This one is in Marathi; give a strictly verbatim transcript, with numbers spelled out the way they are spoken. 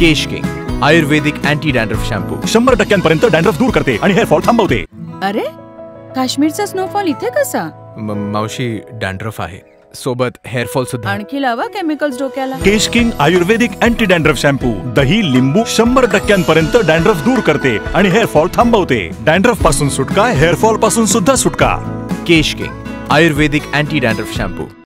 केश King Ayurvedic anti dandruff shampoo शंभर टक्क्यांपर्यंत डॅन्ड्रफ दूर करते आणि हेअरफॉल थांबवते. अरे, काश्मीरचा स्नोफॉल इथे कसा? म- मावशी डॅन्ड्रफ आहे, सोबत हेअरफॉल सुद्धा. आणखी लावा केमिकल्स डोक्याला. Kesh King Ayurvedic anti dandruff shampoo दही लिंबू शंभर टक्क्यांपर्यंत डॅन्ड्रफ दूर करते आणि हेअरफॉल थांबवते. डॅन्ड्रफ पासून सुटका, हेअरफॉल पासून सुद्धा सुटका. Kesh King Ayurvedic anti dandruff shampoo.